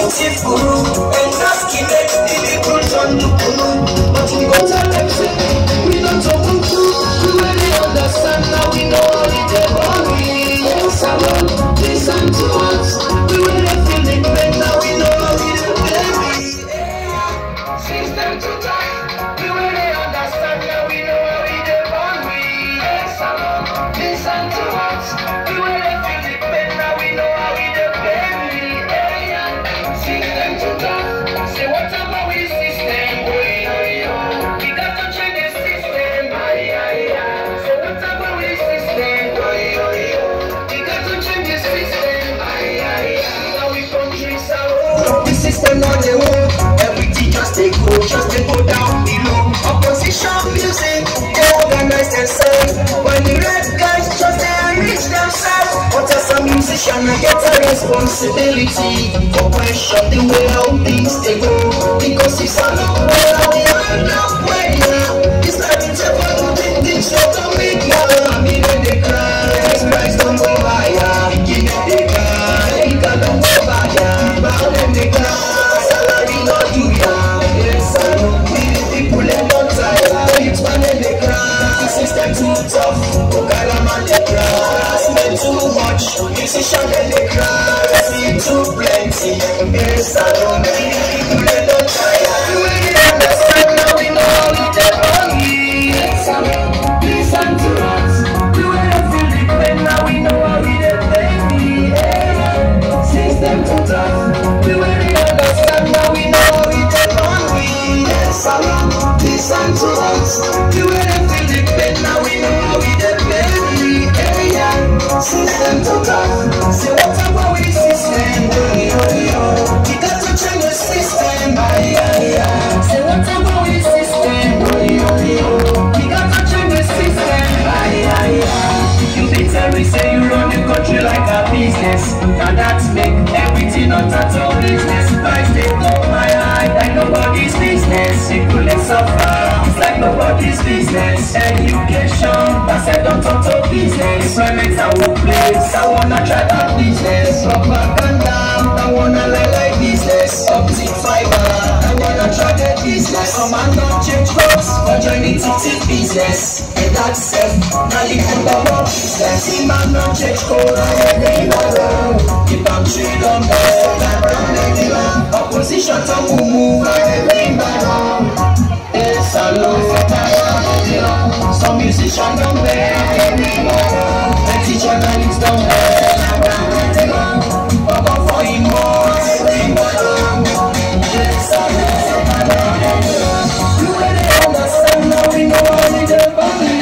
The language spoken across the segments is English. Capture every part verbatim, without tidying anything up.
chief guru, and ask him if the people turn to kunu. But we go tell them, say, we don't talk to you. We really understand now, we know how it is worry. Yes, alone, listen to us. We really feel the pain now, we know how it is baby. System to talk, we really understand now, we know how it is worry. Yes, alone, listen to us. We really feel the pain now, we know how it is baby. System to talk, say whatever we system, we got to change the system. So whatever we system, we got to change the system. Now we countries are the system on the wall. Everything just they go, just they go down below. Opposition music, they organize themselves. When the red guys just they enrich themselves. But as a musician, I get a responsibility for question the way how things they go. Because it's a long way, we are long way now. It's like it's a one to think things so to make now. I mean when they cry, price don't go higher. Give them they cry, income don't go higher. But them they cry, salary not do ya. Yes, I know, we the people they don't tire. It's when they cry, the system too tough. Okada man they cry, spend too much. Musician they cry, see too plenty. Yes, I know, we the people they don't tire. We really understand now, we know how we take on it. Yes, I know, listen to us. We really feel the pain now, we know how we take baby. Yeah, system too tough. We really understand now, we know how we take on it. Yes, I know, listen to us. We really feel the pain now, we know how we take baby. Yeah, system too tough. Say whatever we system, we got to change the system. Say whatever we system, we got to change the system. You be tell me say you run the country like a business. Now that's make everything not at all business. Price they go my eye like nobody's business. People they suffer, it's like nobody's business. Education, I said don't talk to business. Employment I will place, I wanna try that business. Propaganda, I wanna lie like business. Optic fiber, I wanna try that business. Some man don't change clothes, but join the ticket business. And that's self, now you can go up business. See man don't change code, I ain't they know. Keep on treat on best, I'm running along. Opposition to move, I ain't they know. Yes, I love it, I am. Some musicians don't wear anymore. And teacher journalists don't wear anymore. But go for him more, anymore. Yes, I love it, I am. You really understand now, we know how we do it.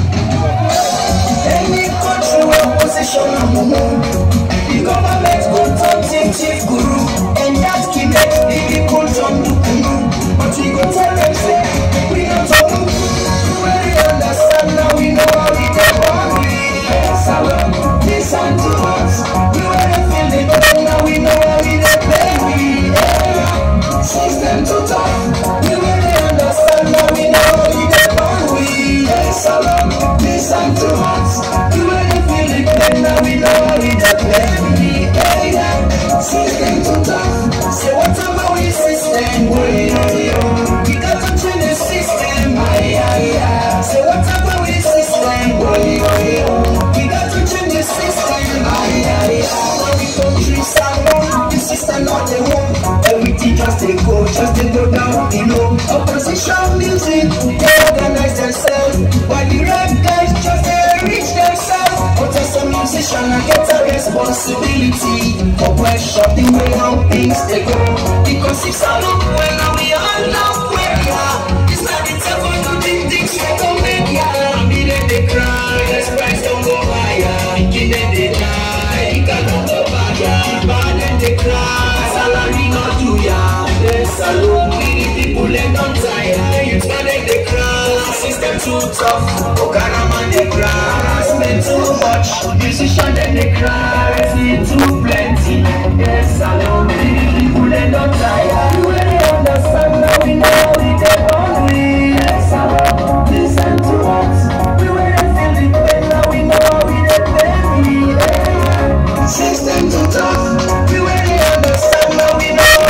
Any country where opposition no more. The government go turn chief chief guru. And that keep the people turn to kunu. But we go tell them say, we don't talk to you. We really understand now, we know how we do it. Yes, I will listen to us. We really feel the pain now, we know how we do baby. Yeah, system too tough. We really understand now, we know how we do it. Yes, I will listen to us. We really feel the pain now, we know how we do baby. Yeah, system too tough. Say whatever we system, we we got to change the system. Say whatever we system, we got to change the system. Now the countries are wrong, the system not the one. Everything just they go, just they go down below. Opposition music, they organize themselves. While the rap guys just they reach themselves. But as a musician, I get a responsibility for question the way how things they go. Because it's a long way now, we are long way. It's not the time for you to think so don't make ya. I mean they cry, this price don't go higher. Give them they die, it can't go higher. But then they cry, salary not do ya. Yes, alone, we the people they don't tire. You tell them they cry, system too tough. Okada man they cry, spend too much. Musician then they cry, see too plenty. Yes, alone, we the people they don't tire. You really understand now, we know how we take on we. Yes, alone, listen to us. We really feel the pain now, we know how we take baby. Yeah. System too tough. We really understand now, we know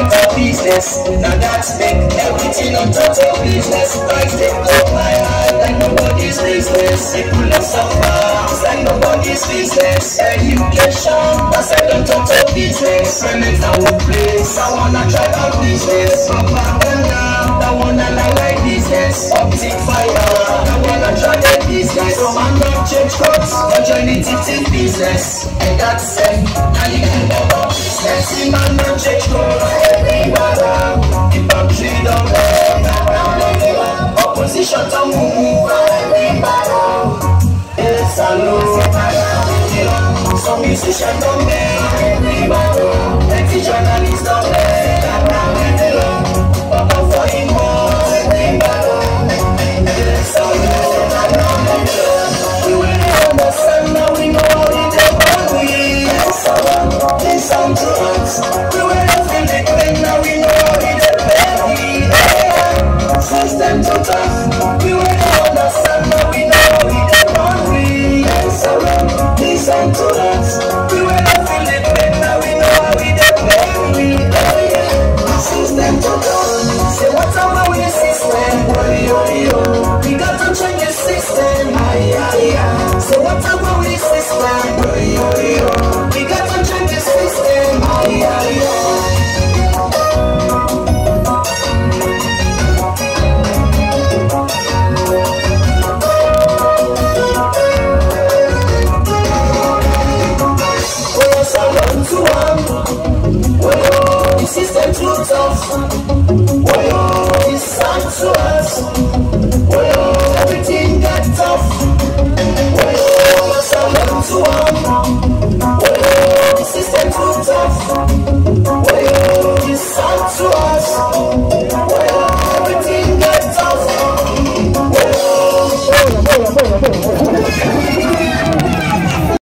like a business. Now that's make everything on total business. I take up my hand like nobody's business. People don't suffer, it's like nobody's business. Education, that's like on total business. Payments I will place, I wanna try out business. Propaganda, that wanna lie like business. Optic fire, that wanna try that business. So I'm not change codes, but join it in business. And that's it, now you can go about business. See man not change codes, everybody. If I'm treated on them, opposition to move, everybody. It's a low, some musicians don't make everybody. Plenty journalists don't make everybody. But I'm for him more, everybody. It's a low, we will understand now, we know how it is. We it's a low, listen to us. We will feel the pain now, we know how it is. System to tough, we will understand now, we know how it is. It's a low, listen to us. We will feel the pain now, we know how it is. System to tough, say what's our way system? We got to change the system. So what's our way system? We got to change the system. Oh, so one to one. Oh, the system too tough.